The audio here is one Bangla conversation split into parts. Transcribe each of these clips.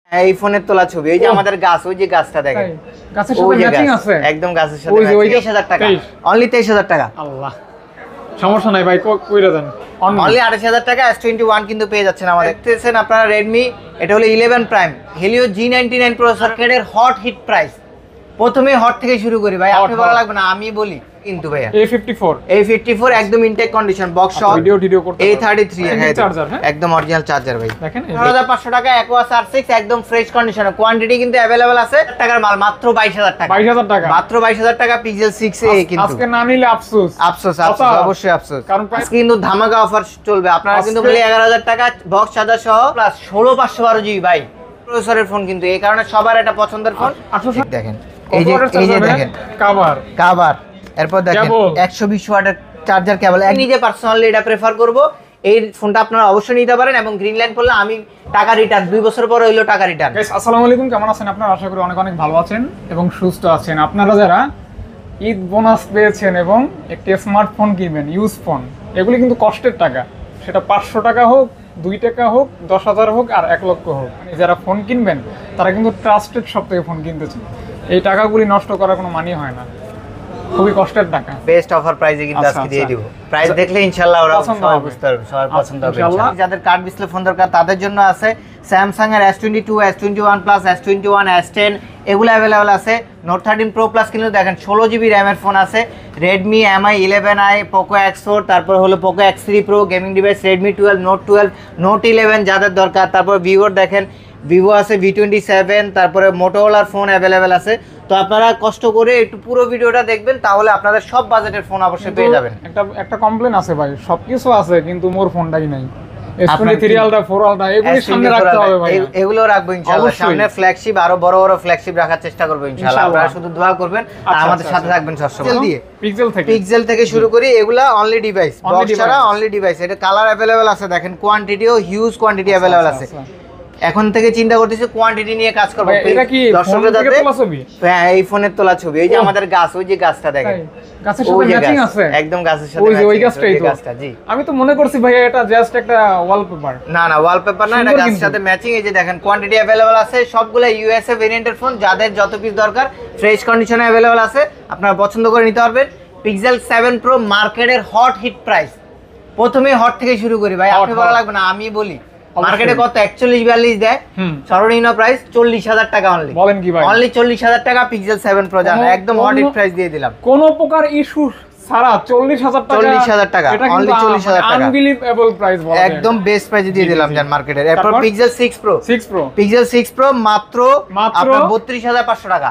এই ফোনের তোলা ছবি, এই যে আমাদের গাছ, ওই যে গাছটা দেখেন, গাছের সাথে ম্যাচিং আছে একদম গাছের সাথে। 23000 টাকা, অনলি 23000 টাকা। আল্লাহ, সমস্যা নাই ভাই, কইরা দেন। অনলি 28000 টাকা S21 কিন্তু পেয়ে যাচ্ছেন আমাদের। দেখতেছেন আপনারা Redmi, এটা হলো 11 প্রাইম Helio G99 প্রসেসর এর হট হিট প্রাইস। প্রথমে হট থেকে শুরু করি ভাই, আপনি বলা লাগবে না, আমি বলি কিন্তু ভাইয়া। A54 একদম ইনটেক কন্ডিশন, বক্স সহ, ভিডিও করতে। A33 চার্জার, একদম অরিজিনাল চার্জার ভাই। দেখেন 14500 টাকা Aquos R6 একদম ফ্রেশ কন্ডিশনে। কোয়ান্টিটি কিন্তু अवेलेबल আছে। টাকার মাল মাত্র 22000 টাকা। 22000 টাকা মাত্র 22000 টাকা Pixel 6a কিন্তু। আজকে না নিলে আফসোস, অবশ্যই আফসোস, কারণ আজকে কিন্তু ধামাকা অফার চলবে। আপনারা কিন্তু বলে 11000 টাকা বক্স চার্জার সহ প্লাস 16512 জিবি ভাই প্রসেসরের ফোন কিন্তু। এই কারণে সবার এটা পছন্দের ফোন। দেখেন এই যে দেখেন কভার, এরপর দেখেন 120 ওয়াটের চার্জার কেবল। আমি নিজে পার্সোনালি এটা প্রেফার করব। এই ফোনটা আপনারা অবশ্যই নিতে পারেন, এবং গ্রিন লাইন করলে আমি টাকা রিটার্ন, 2 বছর পরে হইলো টাকা রিটার্ন। গাইস আসসালামু আলাইকুম, কেমন আছেন আপনারা? আশা করি অনেক ভালো আছেন এবং সুস্থ আছেন। আপনারা যারা ঈদ বোনাস পেয়েছেন এবং একটি স্মার্টফোন কিনবেন, ইউজ ফোন, এগুলি কিন্তু কষ্টের টাকা। সেটা 500 টাকা হোক, 2 টাকা হোক, 10,000 হোক, আর 1 লক্ষ হোক, যারা ফোন কিনবেন তারা কিন্তু ট্রাস্টেড শপ থেকে ফোন কিনতেছেন। এই টাকাগুলি নষ্ট করার কোনো মানে হয় না, খুবই কষ্টের টাকা। বেস্ট অফার প্রাইসে কিন্তু আজকে দিয়ে দিব। প্রাইস দেখলে ইনশাআল্লাহ ওরা সবাই বুঝতে পারবে, সবার পছন্দ হবে ইনশাআল্লাহ। যাদের কার্ড ডিসপ্লে ফোন দরকার তাদের জন্য আছে Samsung এর S22, S21 Plus, S21, S10 এগুলো अवेलेबल আছে। Note 13 Pro Plus কিন্তু দেখেন 16 জিবি RAM এর ফোন আছে। Redmi Mi 11i, Poco X4, তারপর হলো Poco X3 Pro gaming device, Redmi 12, Note 12, Note 11 যাদের দরকার। তারপর Vivo দেখেন, Vivo আছে V27, তারপরে Motorola ফোন अवेलेबल আছে। তো আপনারা কষ্ট করে একটু পুরো ভিডিওটা দেখবেন, তাহলে আপনাদের সব বাজেটের ফোন অবশ্যই পেয়ে যাবেন। একটা কমপ্লেন আছে ভাই, সবকিছু আছে কিন্তু মোর ফোনটাই নাই। S23 আলট্রা 4 আলট্রা এগুলো সামনে রাখতে হবে ভাই, এগুলো রাখবো ইনশাআল্লাহ। সামনে ফ্ল্যাগশিপ, আরো বড় বড় ফ্ল্যাগশিপ রাখার চেষ্টা করব ইনশাআল্লাহ। আপনারা শুধু দোয়া করবেন আর আমাদের সাথে থাকবেন সবসময়। পিক্সেল থেকে শুরু করি, এগুলা অনলি ডিভাইস, বক্স ছাড়া অনলি ডিভাইস। এটা কালার अवेलेबल আছে, দেখেন কোয়ান্টিটিও হিউজ কোয়ান্টিটি अवेलेबल আছে। এখন থেকে চিন্তা করতেছি কোয়ান্টিটি নিয়ে কাজ করব। এটা কি দর্শকদের যাতে তোলা ছবি? হ্যাঁ, এই ফোনের তোলা ছবি। এই যে আমাদের গাছ, ওই যে গাছটা দেখেন, গাছের সাথে ম্যাচিং আছে, একদম গাছের সাথে ম্যাচিং। ওই গাছটা জি। আমি তো মনে করছি ভাই এটা জাস্ট একটা ওয়ালপেপার। না ওয়ালপেপার না, এটা গাছের সাথে ম্যাচিং। এই যে দেখেন কোয়ান্টিটি अवेलेबल আছে, সবগুলা ইউএসএ ভেরিয়েন্টের ফোন। যাদের যত পিস দরকার ফ্রেশ কন্ডিশনে अवेलेबल আছে, আপনারা পছন্দ করে নিতে পারবেন। Pixel 7 Pro মার্কেটের হট হিট প্রাইস। প্রথমে হট থেকে শুরু করি ভাই, আপনি বলা লাগবে না, আমি বলি। মার্কেটে কত 41-42 দেয়, সর্বনিম্ন প্রাইস 40000 টাকা অনলি। বলেন কি ভাই? অনলি 40000 টাকা Pixel 7 Pro জানো, একদম হট হিট প্রাইস দিয়ে দিলাম। কোন প্রকার ইস্যু সারা 40000 টাকা, 40000 টাকা অনলি, 40000 টাকা আনবিলিভেবল প্রাইস বলা যায়, একদম বেস্ট প্রাইসে দিয়ে দিলাম জান মার্কেটের। এরপর Pixel 6 Pro Pixel 6 Pro মাত্র আপনার 32500 টাকা,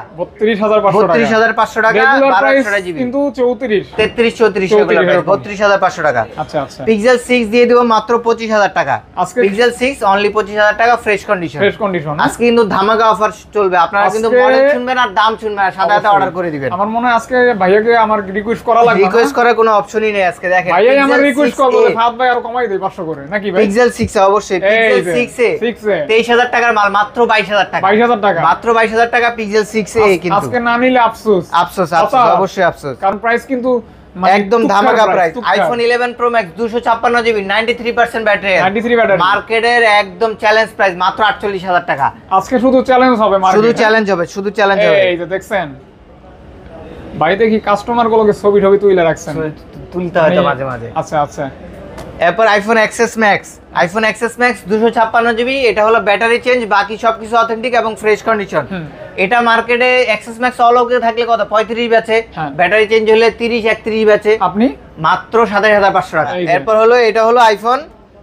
32500 টাকা 1200 জিবি কিন্তু 33-34 এগুলো প্রাইস 32500 টাকা। আচ্ছা Pixel 6 দিয়ে দেব মাত্র 25000 টাকা। Pixel 6 অনলি 25000 টাকা ফ্রেশ কন্ডিশন। আজকে কিন্তু ধামাকা অফার চলবে। আপনারা কিন্তু মডেল শুনবেন আর দাম শুনবেন আর সাথে সাথে অর্ডার করে দিবেন। আমার মনে হয় আজকে ভাইয়াকে আমার রিকোয়েস্ট করা লাগবে, রিকোয়েস্ট করার কোনো অপশনই নেই আজকে। দেখেন ভাই আমার রিকোয়েস্ট করব, ফাদ ভাই আর কমাই দেই 500 করে নাকি ভাই? Pixel 6 অবশ্যই, Pixel 6 এ 23000 টাকার মাল মাত্র 22000 টাকা, 22000 টাকা মাত্র 22000 টাকা Pixel 6 এ কিন্তু। আজকে না নিলে আফসোস অবশ্যই আফসোস, কারণ প্রাইস কিন্তু একদম ধামাকা price. iPhone 11 Pro Max 256 GB 93% battery, মার্কেটের একদম চ্যালেঞ্জ প্রাইস মাত্র 48000 টাকা। আজকে শুধু চ্যালেঞ্জ হবে মার্কেটে, শুধু চ্যালেঞ্জ হবে। এই যে দেখছেন ভাই, দেখি কাস্টমার গুলোকে ছবি তুলে রাখছেন, তুলতে হয় তো মাঝে মাঝে। আচ্ছা এরপর iPhone XS Max 256 জিবি, এটা হলো ব্যাটারি চেঞ্জ, বাকি সবকিছু অথেন্টিক এবং ফ্রেশ কন্ডিশন। এটা মার্কেটে XS Max অল ওকে থাকলে কত 35 বেচে, ব্যাটারি চেঞ্জ হলে 30-31 বেচে, আপনি মাত্র 27500 টাকা। এরপর হলো এটা হলো iPhone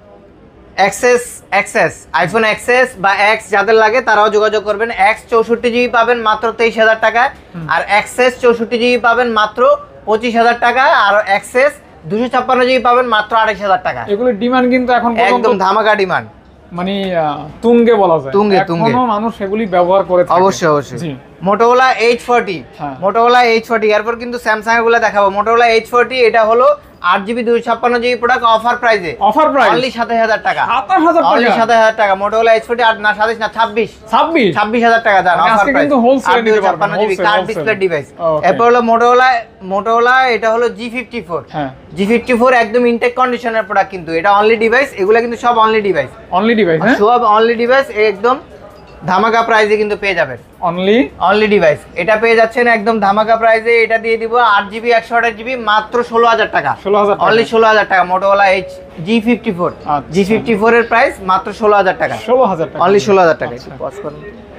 XS বা X যাদের লাগে তারাও যোগাযোগ করবেন। X 64 জিবি পাবেন মাত্র 23000 টাকা, আর XS 64 জিবি পাবেন মাত্র 25000 টাকা, আর XS 256 জিবি পাবেন মাত্র 28000 টাকা। এগুলো ডিমান্ড কিন্তু এখন একদম ধামাকা ডিমান্ড, মানে তুঙ্গে বলা যায়, তুঙ্গে কোনো মানুষ এগুলি ব্যবহার করে থাকে। অবশ্যই Motorola H40 এরপর কিন্তু Samsung এর গুলো দেখাবো। Motorola H40 এটা হলো 8GB 256GB product, offer price only 27000 টাকা, অনলি 27000 টাকা। Motorola H40 আর না 27 না 26000 টাকা দাম, অফার প্রাইস কিন্তু হোলসেল নিতে পারবেন, 256GB কার্ড ডিসপ্লে ডিভাইস। এরপর হলো Motorola এটা হলো G54 একদম ইনটেক কন্ডিশনের প্রোডাক্ট কিন্তু। এটা অনলি ডিভাইস, এগুলা কিন্তু সব অনলি ডিভাইস, সব অনলি ডিভাইস একদম ধামাকা প্রাইসে কিন্তু পেয়ে যাবেন। অনলি ডিভাইস এটা পেয়ে যাচ্ছেন একদম ধামাকা প্রাইসে। এটা দিয়ে দিব 8GB 128GB মাত্র 16000 টাকা। অনলি 16000 টাকা। Motorola G54 G54 এর প্রাইস মাত্র 16000 টাকা। অনলি 16000 টাকা। পজ করুন।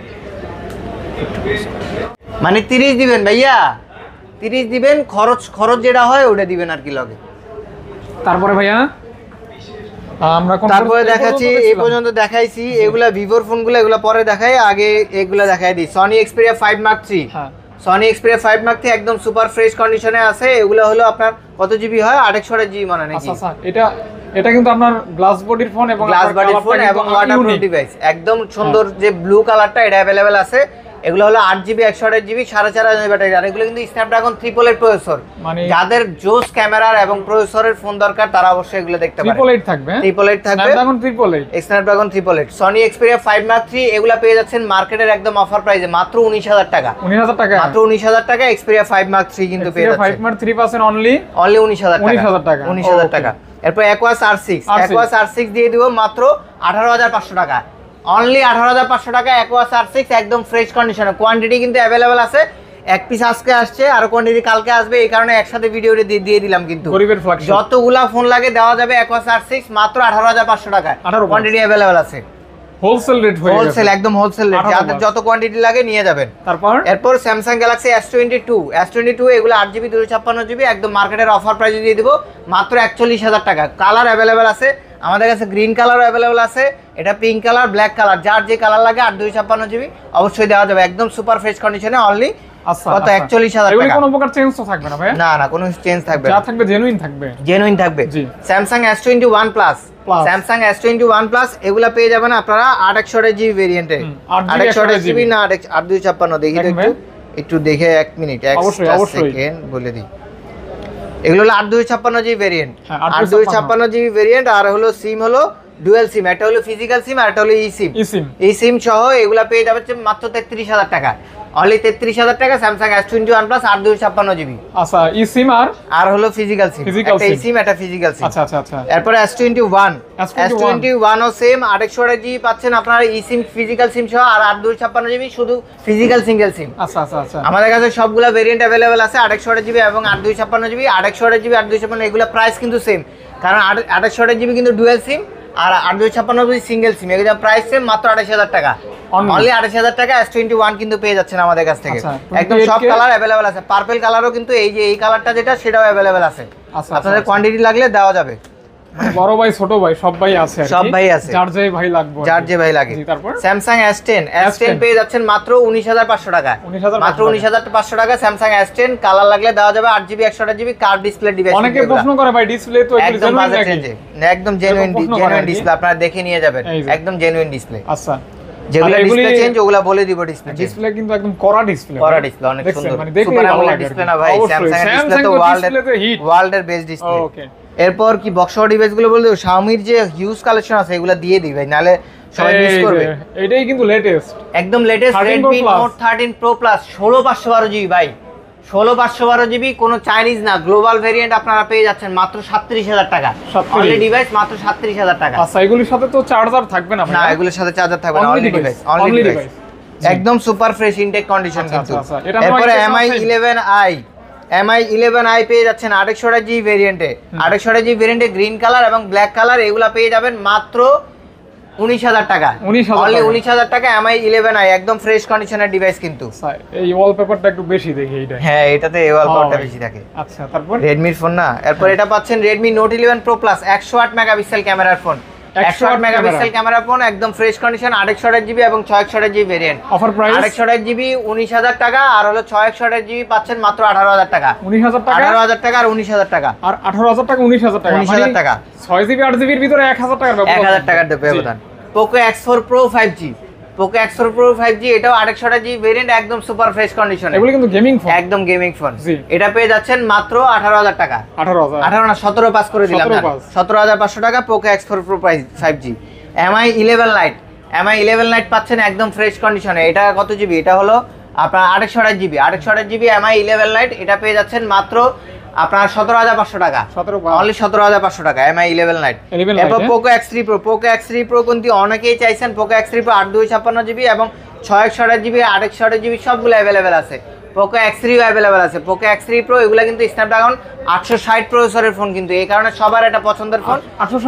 মানে 30 দিবেন ভাইয়া, 30 দিবেন, খরচ যেটা হয় ওটা দিবেন আর কি লগে। তারপরে ভাইয়া তারপরে দেখাচ্ছি, এই পর্যন্ত দেখাইছি এগুলা ভিভোর ফোনগুলো, এগুলা পরে দেখাই, আগে এগুলা দেখাই দিই। Sony Xperia 5 Mark III। Sony Xperia 5 Mark III একদম সুপার ফ্রেশ কন্ডিশনে আছে। এগুলা হলো আপনার কত জিবি হয়? 828GB মানে নাকি? আচ্ছা এটা কিন্তু আপনার গ্লাস বডির ফোন এবং ওয়াটারপ্রুফ ডিভাইস। একদম সুন্দর যে ব্লু কালারটা এটা अवेलेबल আছে। এগুলো হলো 8GB 128GB 4500 ব্যাটারি। আর এগুলো কিন্তু স্ন্যাপড্রাগন 888 প্রসেসর। যাদের জোস ক্যামেরার এবং প্রসেসরের ফোন দরকার তারা অবশ্যই এগুলো দেখতে পারেন। 888 থাকবে, 888 থাকবে, Snapdragon 888। Sony Xperia 5 Mark III এগুলো পেয়ে যাচ্ছেন মার্কেটের একদম অফার প্রাইসে মাত্র 19000 টাকা। 19000 টাকা, মাত্র 19000 টাকা। Xperia 5 Mark III কিন্তু পেয়ে যাচ্ছেন 5 Mark III পাচ্ছেন অনলি 19000 টাকা। 19000 টাকা। এরপর Aquos R6 দিয়ে দিব মাত্র 18500 টাকা। অনলি 18500 টাকা Aquos R6 একদম ফ্রেশ কন্ডিশনে। কোয়ান্টিটি কিন্তু अवेलेबल আছে। এক পিস আজকে আসছে আর কোয়ান্টিটি কালকে আসবে, এই কারণে একসাথে ভিডিওতে দিয়ে দিলাম। কিন্তু যতগুলা ফোন লাগে দেওয়া যাবে Aquos R6 মাত্র 18500 টাকা। কোয়ান্টিটি अवेलेबल আছে। হোলসেল রেট হয়ে গেছে, হোলসেল একদম হোলসেল রেট। যাদের যত কোয়ান্টিটি লাগে নিয়ে যাবেন। এরপর Samsung Galaxy S22 এগুলো 8GB 256GB একদম মার্কেটের অফার প্রাইসে দিয়ে দিব মাত্র 41000 টাকা। কালার अवेलेबल আছে আমাদের কাছে, গ্রিন কালারও अवेलेबल আছে, এটা পিঙ্ক কালার, ব্ল্যাক কালার, যার যে কালার লাগে 8/256GB অবশ্যই দেওয়া যাবে একদম সুপার ফ্রেশ কন্ডিশনে। অনলি কত? 41000 টাকা। কোনো প্রকার চেঞ্জ তো থাকবে না ভাই? না কোনো চেঞ্জ থাকবে না, যা থাকবে জেনুইন থাকবে। Samsung S21 Plus Samsung S21 Plus এগুলা পেয়ে যাবেন আপনারা 8/128GB ভেরিয়েন্টে। 8/128GB না 8/256 দেখি তো একটু দেখে 1 মিনিট 1 সেকেন্ড বলে দিই। এগুলো হলো 8/256GB ভেরিয়েন্ট। 8/256GB variant. আর হলো সিম হলো ডুয়াল সিম, একটা হলো ফিজিক্যাল সিম আর একটা হলো ই সিম সহ এগুলা পেয়ে যাবেন মাত্র 33000 টাকা। অনলি 33000 টাকা Samsung S21 Plus 8/256GB। আচ্ছা ই সিম আর হলো ফিজিক্যাল সিম, একটা ই সিম একটা ফিজিক্যাল সিম। আচ্ছা। এরপর S21 ও সেম 8/128GB পাচ্ছেন আপনারা ই সিম ফিজিক্যাল সিম সহ, আর 8/256GB শুধু ফিজিক্যাল সিঙ্গেল সিম। আচ্ছা আমাদের কাছে সবগুলা ভেরিয়েন্ট अवेलेबल আছে 8/128GB এবং 8/256GB। 8/128GB 8/256 এগুলা প্রাইস কিন্তু সেম, কারণ 8/128GB কিন্তু ডুয়াল সিম আর 8/256 সিঙ্গেল সিম। এগুলা প্রাইস সেম মাত্র 28000 টাকা। অনলি 28000 টাকা S21 কিন্তু পেয়ে যাচ্ছেন আমাদের কাছ থেকে। একদম সব কালার अवेलेबल আছে। পার্পল কালারও কিন্তু এই যে এই কালারটা যেটা সেটাও अवेलेबल আছে। আপনাদের কোয়ান্টিটি লাগলে দেওয়া যাবে। বড় ভাই ছোট ভাই সব ভাই আছে, সব ভাই আছে, যার যে ভাই লাগবে, যার যে ভাই লাগে। তারপর Samsung S10 পেয়ে যাচ্ছেন মাত্র 19500 টাকা। মাত্র 19500 টাকা Samsung S10। কালার লাগলে দেওয়া যাবে 8GB 128GB curve display device. অনেকে প্রশ্ন করে ভাই ডিসপ্লে তো একদম জেনুইন ডিসপ্লে, আপনারা দেখে নিয়ে যাবেন একদম জেনুইন ডিসপ্লে। আচ্ছা যেগুলো ডিসপ্লে চেঞ্জ ওগুলা বলে দিব। ডিসপ্লে কিন্তু একদম কড়া ডিসপ্লে অনেক সুন্দর, সুপার অ্যামোলেড ডিসপ্লে না ভাই। Samsung এর ডিসপ্লে তো ওয়ার্ল্ডের বেস্ট ডিসপ্লে। ওকে এরপর কি বক্স ডিভাইস গুলো বলতে Xiaomi যে হিউজ কালেকশন আছে এগুলা দিয়ে দিই ভাই, নালে সবাই মিস করবে। এটাই কিন্তু লেটেস্ট, একদম latest Redmi Note 13 Pro Plus 16512GB ভাই। 16512GB কোন চাইনিজ না, গ্লোবাল ভেরিয়েন্ট আপনারা পেয়ে যাচ্ছেন মাত্র 37000 টাকা। অনলি ডিভাইস মাত্র 37000 টাকা। আচ্ছা এগুলোর সাথে তো চার্জার থাকবে না? না এগুলোর সাথে চার্জার থাকবে না, অনলি ডিভাইস একদম সুপার ফ্রেশ ইনটেক কন্ডিশন কিন্তু। এরপর MI 11i পেয়ে যাচ্ছেন 8/128GB ভেরিয়েন্টে। 8/128GB ভেরিয়েন্টে গ্রিন কালার এবং ব্ল্যাক কালার এগুলা পেয়ে যাবেন মাত্র 19000 টাকা। অনলি 19000 টাকা MI 11i একদম ফ্রেশ কন্ডিশনের ডিভাইস কিন্তু। এই ওয়ালপেপারটা একটু বেশি দেখি এইটা। হ্যাঁ এটাতে এই ওয়ালপেপারটা বেশি থাকে। আচ্ছা তারপর Redmi ফোন না। এরপর এটা পাচ্ছেন Redmi Note 11 Pro Plus 108 megapixel ক্যামেরার ফোন। 108 মেগাপিক্সেল ক্যামেরা ফোন একদম ফ্রেশ কন্ডিশন 8/128GB এবং 6/128GB variant. Offer price 8/128GB 19000 টাকা আর হলো 6/128GB পাচ্ছেন মাত্র 18000 টাকা। 19000 টাকা 18000 টাকা আর 19000 টাকা আর 18000 টাকা 19000 টাকা 19000 টাকা 6GB 8GB এর ভিতরে 1000 টাকার ব্যবধান। 1000 টাকার ব্যবধান। Poco X4 Pro 5G এটাও 8/128GB ভেরিয়েন্ট একদম সুপার ফ্রেশ কন্ডিশন। এগুলো কিন্তু গেমিং ফোন, একদম গেমিং ফোন। এটা পেয়ে যাচ্ছেন মাত্র 18000 টাকা। 18 না 17 পাস করে দিলাম না, 17500 টাকা Poco X4 Pro 5G। MI 11 Lite পাচ্ছেন একদম ফ্রেশ কন্ডিশনে। এটা কত জিবি? এটা হলো আপনার 8/128GB MI 11 Lite। এটা পেয়ে যাচ্ছেন মাত্র আপনার 17,500 টাকা, অনলি 17,500 টাকা MI 11 লাইট। এরপর Poco X3 Pro, Poco X3 Pro কিন্তু অনেকেই চাইছেন। পোকো X3 Pro 8/256GB এবং 6/128GB 8/128GB সবগুলো অ্যাভেলেবেল আছে। পোকো X3 অ্যাভেলেবেল আছে। পোকো X3 Pro এগুলা কিন্তু স্ন্যাপড্রাগন 860 প্রসেসরের ফোন, কিন্তু এই কারণে সবার এটা পছন্দের phone.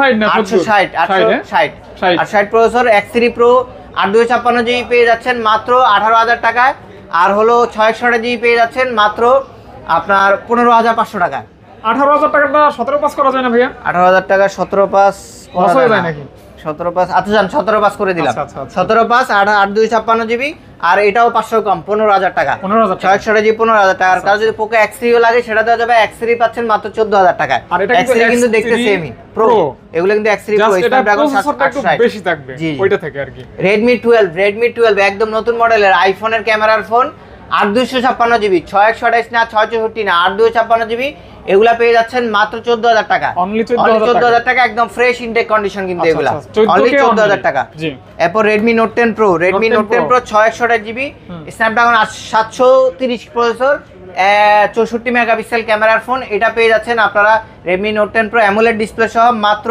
860 processor X3 Pro 8/256GB পেয়ে যাচ্ছেন মাত্র 18,000 টাকায়। আর হলো 6/128GB পেয়ে যাচ্ছেন মাত্র আপনার 15,500 টাকা। 18,000 টাকাটা 17 পাস করা যায় না ভাইয়া? 18,000 টাকা 17 পাস করা যায় নাকি? 17 পাস, আচ্ছা জান 17 পাস করে দিলাম। 17 পাস 8/256GB আর এটাও 500 কম 15,000 টাকা। 6/128GB 15,000 টাকা। আর কারো যদি পোকো X3 লাগে সেটা দেওয়া যাবে। X3 পাচ্ছেন মাত্র 14,000 টাকায়। X3 কিন্তু দেখতে সেমই প্রো, এগুলো কিন্তু X3 Pro স্ন্যাপড্রাগন 760 বেশি থাকবে ওইটা থেকে আর কি। Redmi 12 একদম নতুন মডেলের আইফোনের ক্যামেরার ফোন, 8/256GB 6/128 না 6/64 না 8/256GB এগুলা পেয়ে যাচ্ছেন মাত্র 14,000 টাকা। অনলি 14,000 টাকা একদম ফ্রেশ ইনটেক কন্ডিশন কিন্তু এগুলা অনলি 14,000 টাকা। জি। এরপর Redmi Note 10 Pro 6/128GB Snapdragon 730 processor 64 megapixel ক্যামেরার ফোন, এটা পেয়ে যাচ্ছেন আপনারা Redmi Note 10 Pro AMOLED display সহ মাত্র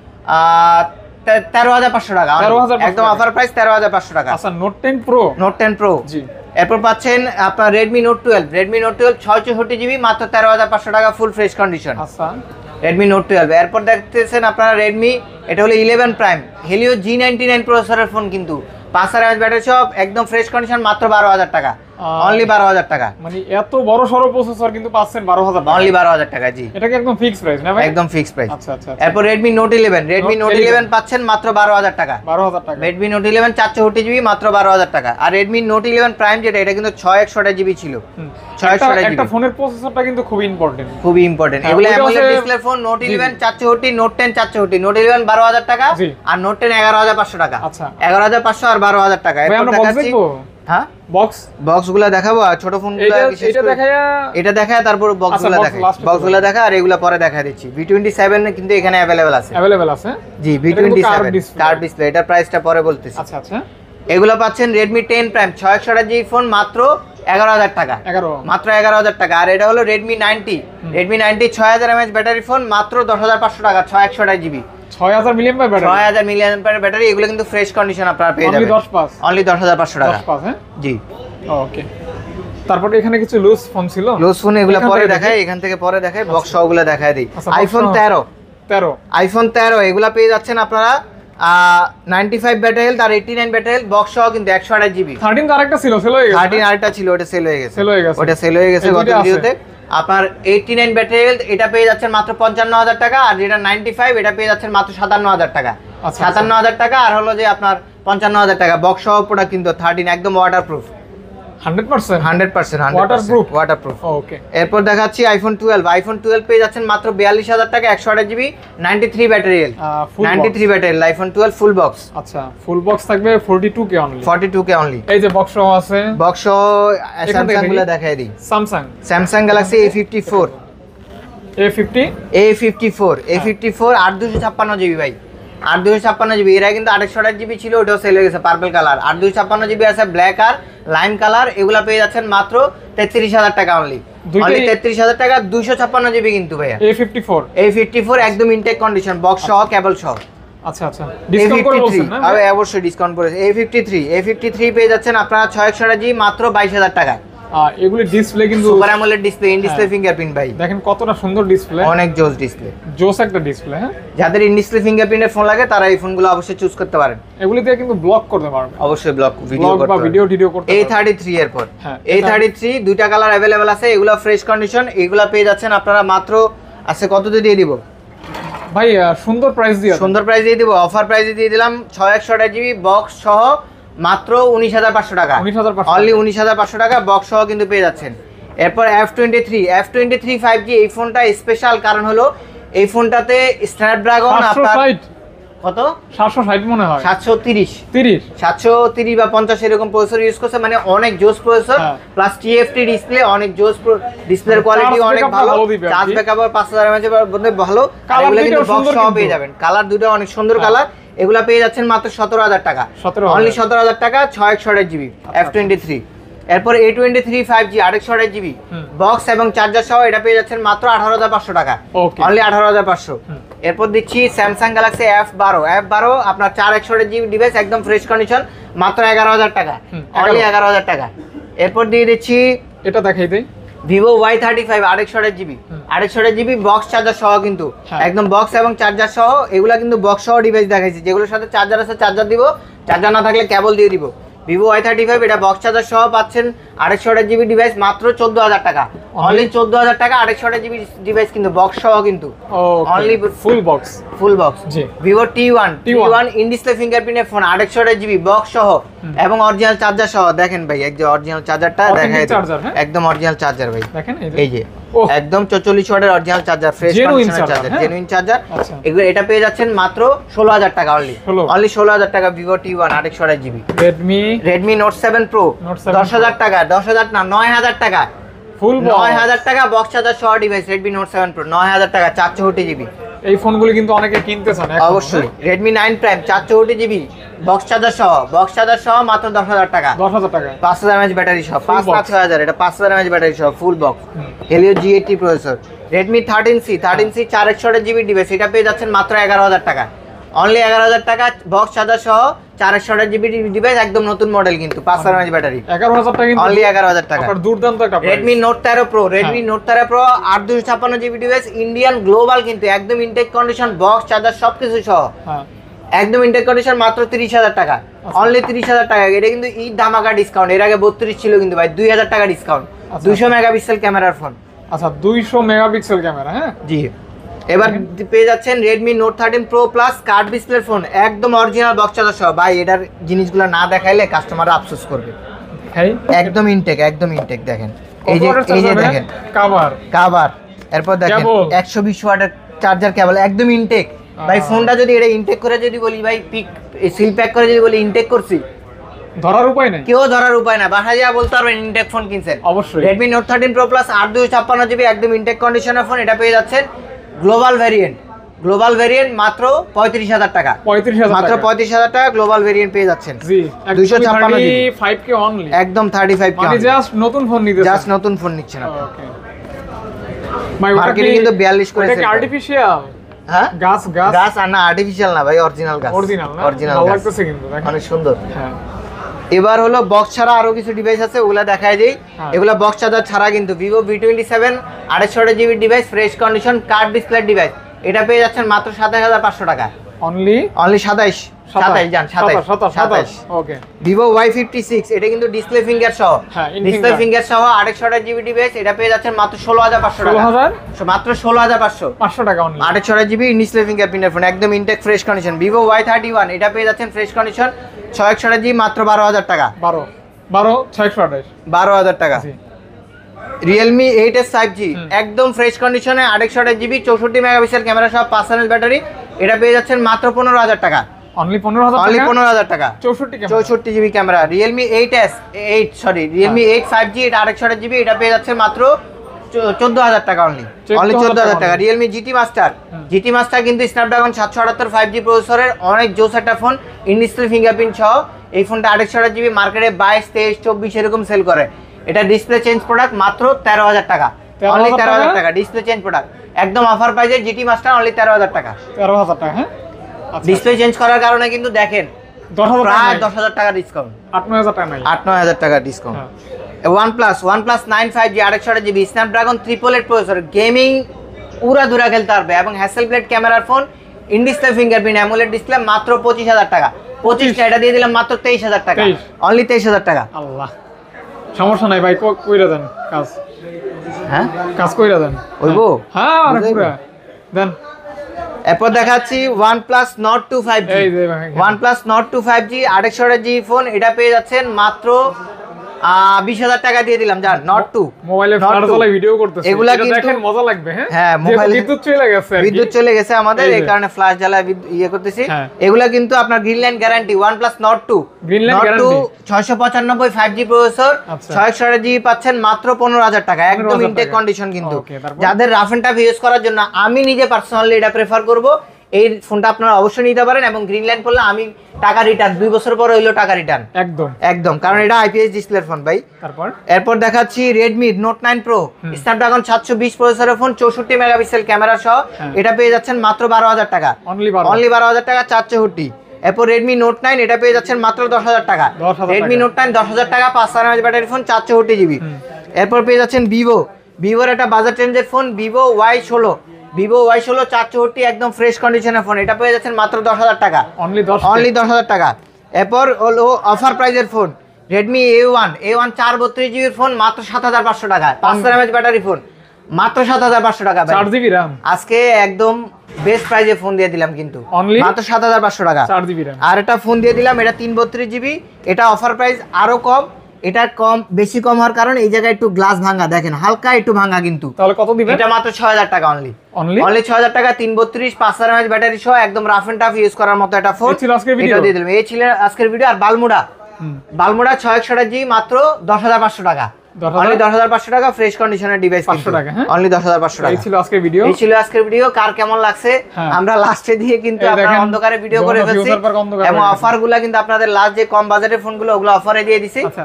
13,500 টাকা। একদম অফার প্রাইস 13,500 টাকা। আচ্ছা Note 10 Pro জি। এরপর পাচ্ছেন আপনার Redmi Note 12 6/64GB মাত্র 13,500 টাকা ফুল ফ্রেশ কন্ডিশন। আচ্ছা Redmi Note 12। এরপর দেখতেছেন আপনারা Redmi, এটা হলো 11 Prime Helio G99 প্রসেসরের ফোন, কিন্তু 5000 mAh ব্যাটারি সহ একদম ফ্রেশ কন্ডিশন মাত্র 12,000 টাকা। অনলি 12,000 টাকা। মানে এত বড় সরো প্রসেসর কিন্তু পাচ্ছেন 12,000 টাকা। অনলি 12,000 টাকা। জি, এটা কি একদম ফিক্স প্রাইস না ভাই? একদম ফিক্স প্রাইস। আচ্ছা আচ্ছা। এরপর Redmi Note 11 পাচ্ছেন মাত্র 12,000 টাকা। 12,000 টাকা। Redmi Note 11 464GB মাত্র 12,000 টাকা। আর Redmi Note 11 Prime যেটা, এটা কিন্তু 6/128GB ছিল। 6/128GB একটা ফোনের প্রসেসরটা কিন্তু খুব ইম্পর্টেন্ট, খুবই ইম্পর্টেন্ট। এগুলো AMOLED display phone. Note 11 464, Note 10 464, Note 11 12,000 টাকা আর Note 10 11,500 টাকা। আচ্ছা 11,500 আর 12,000 টাকা। ভাই আমরা বক্স দেখবো? হ্যাঁ বক্সগুলো দেখাবো। আর ছোট ফোনগুলো এটা দেখায় তারপর বক্সগুলো দেখায়। বক্সগুলো দেখা আর এগুলো পরে দেখা দিচ্ছি। V27 কিন্তু এখানে अवेलेबल আছে। জি, V27 কার্ভ ডিসপ্লে। এটার প্রাইসটা পরে বলতেছি। আচ্ছা আচ্ছা। এগুলো পাচ্ছেন Redmi 10 Prime 6/128GB ফোন মাত্র 11,000 টাকা। মাত্র 11,000 টাকা। আর এটা হলো Redmi 90 6000 mAh ব্যাটারি ফোন মাত্র 10,500 টাকা 6/128GB 6000 mAh battery. 6000 mAh battery. এগুলো কিন্তু ফ্রেশ কন্ডিশন আপনারা পেয়ে যাবেন। অনলি 10,500 টাকা। 10 পাস। হ্যাঁ জি। ওকে। তারপরে এখানে কিছু লুজ ফোন ছিল। লুজ ফোন এগুলো পরে দেখাই, এখান থেকে পরে দেখাই। বক্স সহগুলো দেখায় দিই। iPhone 13 এগুলা পেয়ে যাচ্ছেন আপনারা 95 ব্যাটারি হেলথ আর 89 ব্যাটারি হেলথ বক্স সহ, কিন্তু 128GB। 13 আরেকটা ছিল, সেল হয়ে গেছে। 13 আরেকটা ছিল, ওটা সেল হয়ে গেছে। ওটা সেল হয়ে গেছে গত ভিডিওতে। আপনার 89 ব্যাটারি হেলথ এটা পেয়ে যাচ্ছেন মাত্র 55,000 টাকা। আর যেটা 95 এটা পেয়ে যাচ্ছেন মাত্র 57,000 টাকা। 57,000 টাকা। আর হলো যে আপনার 55,000 টাকা বক্স সহ প্রোডাক্ট, কিন্তু 13 একদম ওয়াটারপ্রুফ 100% ওয়াটারপ্রুফ। ওকে। এরপর দেখাচ্ছি iPhone 12 পেয়ে যাচ্ছেন মাত্র 42,000 টাকা 128GB 93 battery health 93 battery iPhone 12 full box. আচ্ছা ফুল বক্স থাকবে 42K অনলি। এই যে বক্স সহ আছে। বক্স সহ স্যামসাং গুলো দেখাই দিই। স্যামসাং গ্যালাক্সি A54 8/256GB ভাই। 8/256GB এরা কিন্তু 828GB ছিল, ওটাও সেল হয়ে গেছে পার্পল কালার। 8/256GB আছে ব্ল্যাক আর লাইম কালার। এগুলা পেয়ে যাচ্ছেন মাত্র 33,000 টাকা অনলি। 33,000 টাকা 256GB কিন্তু ভাইয়া। A54 একদম ইনটেক কন্ডিশন বক্স সহ কেবল সহ। আচ্ছা আচ্ছা। ডিসকাউন্ট করে বলছেন না? আমি অবশ্যই ডিসকাউন্ট করেছি। A53 পেয়ে যাচ্ছেন আপনারা 6/128GB মাত্র 22,000 টাকা। এগুলি ডিসপ্লে কিন্তু super AMOLED display, in display fingerprint ভাই। দেখেন কতটা সুন্দর ডিসপ্লে, অনেক জোস ডিসপ্লে, জোস একটা ডিসপ্লে। হ্যাঁ যাদের ইন ডিসপ্লে ফিঙ্গারপ্রিন্টের ফোন লাগে তারা এই ফোনগুলো অবশ্যই চুজ করতে পারেন। এগুলি দিয়ে কিন্তু ব্লক করতে পারবেন। অবশ্যই ব্লক ভিডিও করতে পারবেন। A33 এরপর A33 দুইটা কালার अवेलेबल আছে। এগুলো ফ্রেশ কন্ডিশন। এগুলো পেয়ে যাচ্ছেন আপনারা মাত্র আছে কততে দিয়ে দিব ভাই? সুন্দর প্রাইস দিয়ে দিব। অফার প্রাইসে দিয়ে দিলাম 6/128GB বক্স সহ মাত্র 19,500 টাকা। অনলি 19,500 টাকা বক্স সহ কিন্তু পেয়ে যাচ্ছেন। এরপর F23 5G এই ফোনটা স্পেশাল, কারণ হলো এই ফোনটাতে স্ন্যাপড্রাগন আপনার কত 760 মনে হয় 730 বা 50 এরকম প্রসেসর ইউজ করছে, মানে অনেক জোস প্রসেসর প্লাস TFT ডিসপ্লে, অনেক জোস ডিসপ্লের কোয়ালিটি অনেক ভালো। চার্জ ব্যাকআপ 5000 mAh মধ্যে ভালো। এগুলো কিন্তু বক্স সহ পেয়ে যাবেন। কালার দুটো অনেক সুন্দর কালার। এগুলা পেয়ে যাচ্ছেন মাত্র 17,000 টাকা। অনলি 17,000 টাকা 6/128GB F23। এরপর A23 5G 828GB বক্স এবং চার্জার সহ এটা পেয়ে যাচ্ছেন মাত্র 18,500 টাকা, অনলি 18,500। এরপর দিচ্ছি স্যামসাং গ্যালাক্সি F12 আপনার 4 ডিভাইস, একদম ফ্রেশ কন্ডিশন, মাত্র 11,000 টাকা, অনলি 11,000 টাকা। এরপর দিয়ে দিচ্ছি, এটা দেখাই দেই, Vivo Y35 828GB box charger সহ, কিন্তু একদম বক্স এবং চার্জার সহ, এগুলা কিন্তু বক্স সহ ডিভাইস দেখাইছি, যেগুলোর সাথে চার্জার আছে চার্জার দিব, চার্জার না থাকলে কেবল দিয়ে দিব। Vivo Y35 এটা বক্স চার্জার সহ পাচ্ছেন 828GB ডিভাইস মাত্র 14,000 টাকা, অনলি 14,000 টাকা 828GB ডিভাইস, কিন্তু বক্স সহ, কিন্তু অনলি ফুল বক্স জি। Vivo T1 ইন ডিসপ্লে ফিঙ্গারপ্রিন্টের ফোন 828GB বক্স সহ এবং অরিজিনাল চার্জার সহ। দেখেন ভাই, একদম অরিজিনাল চার্জারটা দেখাই, একদম অরিজিনাল চার্জার ভাই, দেখেন এই যে একদম 44 ওয়াটের অরিজিনাল চার্জার, ফ্রেশ কন্ডিশনের চার্জার, জেনুইন চার্জার। এগুলো এটা পেয়ে যাচ্ছেন মাত্র 16,000 টাকা, অনলি 16,000 টাকা। Vivo T1 828GB। Redmi Note 7 Pro 10,000 টাকা, 10,000 না 9,000 টাকা, ফুল 9,000 টাকা বক্স চার্জার সহ ডিভাইস, Redmi Note 7 Pro 9,000 টাকা, 464GB। এই ফোনগুলো কিন্তু অনেকে কিনতে চান অবশ্যই। Redmi 9 Prime 464GB box charger সহ মাত্র 10,000 টাকা, 10,000 টাকা, 5000 mAh ব্যাটারি সহ, 5,000, এটা 5000 mAh ব্যাটারি সহ, full box, Helio G80 processor. Redmi 13C 468GB device, এটা পেয়ে যাচ্ছেন মাত্র 11,000 টাকা, অনলি 11,000 টাকা বক্স চার্জার সহ, 468GB ডিভাইস, একদম নতুন মডেল, কিন্তু 5000 mAh ব্যাটারি, 11,000 টাকা, অনলি 11,000 টাকা। দুর্দান্ত একটা Redmi Note 13 Pro 856GB device, Indian global, কিন্তু একদম ইনটেক কন্ডিশন, বক্স চার্জার সবকিছু সহ, একদম ইনটেক কন্ডিশন, মাত্র 30,000 টাকা, অনলি 30,000 টাকা। এটা কিন্তু ঈদ ধামাকা ডিসকাউন্ট, এর আগে 32 ছিল, কিন্তু ভাই 2,000 টাকা ডিসকাউন্ট। 200 মেগাপিক্সেল ক্যামেরার ফোন। আচ্ছা, 200 মেগাপিক্সেল ক্যামেরা, হ্যাঁ জি। এবার পেয়ে যাচ্ছেন Redmi Note 13 Pro Plus curved display phone, একদম অরিজিনাল বক্স চার্জার সহ। ভাই এটার জিনিসগুলো না দেখাইলে কাস্টমাররা আফসোস করবে, একদম ইনটেক, দেখেন এই যে দেখেন কভার, এরপর দেখেন 120 ওয়াটের চার্জার কেবল, একদম ইনটেক। ভাই ফোনটা যদি এটা ইনটেক করে যদি বলি, ভাই পিক সিল প্যাক করে যদি বলি ইনটেক করছি, ধরার উপায় নাই, কেউ ধরার উপায় না, বাসায় যা বলতে পারবেন ইনটেক ফোন কিনছেন। অবশ্যই। Redmi Note 13 Pro Plus 856GB একদম ইনটেক কন্ডিশনের ফোন, এটা পেয়ে যাচ্ছেন গ্লোবাল ভেরিয়েন্ট মাত্র 35,000 টাকা, মাত্র 35,000 টাকা গ্লোবাল ভেরিয়েন্ট পেয়ে যাচ্ছেন। জি, 256GB অনলি, একদম 35K, মানে জাস্ট নতুন ফোন নিচ্ছেন আপনি। ওকে ভাই, মার্কেটে কিন্তু 42 করে সেল, আর্টিফিশিয়াল, হ্যাঁ গাছ আর না, আর্টিফিশিয়াল না ভাই, অরিজিনাল গাছ, অরিজিনাল ভালো লাগতেছে কিন্তু, অনেক সুন্দর। হ্যাঁ, এবার হলো বক্স ছাড়া আরো কিছু ডিভাইস আছে, ওগুলা দেখায় দেই। এগুলা বক্স চার্জার ছাড়া, কিন্তু Vivo V27 868GB device, fresh condition, curved display device, এটা পেয়ে যাচ্ছেন মাত্র 27,500 টাকা, অনলি 27 জান 27। ওকে। Vivo Y56 এটা কিন্তু ডিসপ্লে ফিঙ্গার সহ, 868GB ডিভাইস, এটা পেয়ে যাচ্ছেন মাত্র 16,500 টাকা, মাত্র 16,500 টাকা, অনলি 868GB ডিসপ্লে ফিঙ্গারপ্রিন্টের ফোন, একদম intact fresh condition. Vivo Y31 এটা পেয়ে যাচ্ছেন ফ্রেশ কন্ডিশন, 668GB মাত্র 12,000 টাকা, 12,000 টাকা। Realme 8s 5G একদম ফ্রেশ কন্ডিশনে, 868GB 64 মেগাপিক্সেল ক্যামেরা সহ, 5 mAh ব্যাটারি, এটা পেয়ে যাচ্ছেন মাত্র 15,000 টাকা, অনলি 15,000 টাকা, 64GB ক্যামেরা। Realme 8 5G এটা 868GB, এটা পেয়ে যাচ্ছে মাত্র 14,000 টাকা, অনলি 14,000 টাকা। Realme GT Master কিন্তু Snapdragon 778 5G প্রসেসরের অনেক জোস একটা ফোন, ইন ডিসপ্লে ফিঙ্গারপ্রিন্ট সহ। এই ফোনটা 868GB মার্কেটে 22, 23, 24 এরকম সেল করে। এটা ডিসপ্লে চেঞ্জ প্রোডাক্ট, মাত্র 13,000 টাকা, অনলি 13,000 টাকা ডিসপ্লে চেঞ্জ প্রোডাক্ট, একদম অফার প্রাইসে GT Master, অনলি 13,000 টাকা, 13,000 টাকা। হ্যাঁ, ডিসপ্লে চেঞ্জ করার কারণে কিন্তু দেখেন প্রায় 10,000 টাকা ডিসকাউন্ট, 8-9,000 টাকা নাই, 8-9,000 টাকা discount. OnePlus 9 5G 868GB Snapdragon 888 processor, gaming উড়াধুরা খেলতে পারবে এবং হ্যাসেলব্লেড ক্যামেরার phone, in display fingerprint AMOLED display, মাত্র 25,000 টাকা, 25 এটা দিয়ে দিলাম মাত্র 23,000 টাকা, অনলি 23,000 টাকা। আল্লাহ, সমস্যা নাই ভাই, কইরা দেন কাজ, হ্যাঁ কাজ কইরা দেন, হইবো, হ্যাঁ অনেক পুরা দেন। এরপর দেখাচ্ছি OnePlus Nord 2 5G, OnePlus Nord 2 5G 868GB phone, এটা পেয়ে যাচ্ছেন মাত্র 20,000 টাকা দিয়ে দিলাম। যান Nord 2 মোবাইলে ফ্ল্যাশ জ্বালায় ভিডিও করতেছে, এগুলা কিন্তু দেখেন মজা লাগবে। হ্যাঁ, মোবাইলে বিদ্যুৎ চলে গেছে আমাদের, এই কারণে ফ্ল্যাশ জ্বালায় ইয়ে করতেছি। এগুলা কিন্তু আপনার Greenland guarantee. OnePlus Nord 2 695 5G processor, 668GB পাচ্ছেন মাত্র 15,000 টাকা, একদম ইনটেক কন্ডিশন। কিন্তু যাদের রাফ এন্ড টাফ ইউজ করার জন্য, আমি নিজে পার্সোনালি এটা প্রেফার করব। এই ফোনটা আপনারা অবশ্যই নিতে পারেন, এবং গ্রিন লাইন করলে আমি টাকা রিটার্ন 2 বছর পরে হইলো টাকা রিটার্ন একদম, কারণ এটা আইপিএস ডিসপ্লের ফোন ভাই। এরপর দেখাচ্ছি Redmi Note 9 Pro স্ন্যাপড্রাগন 720 প্রসেসরের ফোন, 64 মেগাপিক্সেল ক্যামেরা সহ। এটা পেয়ে যাচ্ছেন মাত্র 12,000 টাকা, অনলি 12,000 টাকা 464। এরপর Redmi Note 9 এটা পেয়ে যাচ্ছেন মাত্র 10,000 টাকা, Redmi Note 9 10,000 টাকা, 5000 mAh ব্যাটারি ফোন, 464 জিবি। এরপর পেয়ে যাচ্ছেন ভিভোর একটা বাজার রেঞ্জের ফোন Vivo Y16, 464 একদম ফ্রেশ কন্ডিশনের ফোন, এটা পেয়ে যাচ্ছেন মাত্র 10,000 টাকা, অনলি 10,000 টাকা। এরপর হলো অফার প্রাইজের ফোন Redmi A1 432 জিবির ফোন, মাত্র 7,500 টাকা, 5000 mAh ব্যাটারি ফোন, মাত্র 7,500 টাকা, 4 জিবি RAM। আজকে একদম বেস্ট প্রাইজে ফোন দিয়ে দিলাম, কিন্তু মাত্র 7,500 টাকা, 4 জিবি RAM। আর এটা ফোন দিয়ে দিলাম, এটা 332 জিবি, এটা অফার প্রাইস আরো কম। এটা বেশি কম হওয়ার কারণে এই জায়গায় একটু গ্লাস ভাঙা, দেখেন হালকা একটু ভাঙা, কিন্তু তাহলে কত দিবেন? এটা মাত্র 6,000 টাকা, অনলি 6,000 টাকা, 332 5000 mAh ব্যাটারি সহ, একদম রাফ এন্ড টাফ ইউজ করার মতো একটা ফোন। এটা দিয়ে দিলাম, এই ছিল আজকের ভিডিও। আর বালমুড়া 661G মাত্র 10,500 টাকা, অনলি 10,500 টাকা, ফ্রেশ কন্ডিশনের ডিভাইস, 500 টাকা, অনলি 10,500 টাকা। এই ছিল আজকের ভিডিও। কার কেমন লাগছে আমরা লাস্টে দিয়ে কিন্তু আপনারা অন্ধকারে ভিডিও করে ফেলছি, এবং অফারগুলো কিন্তু আপনাদের লাস্ট যে কম বাজেটের ফোনগুলো ওগুলো অফারে দিয়ে দিছি।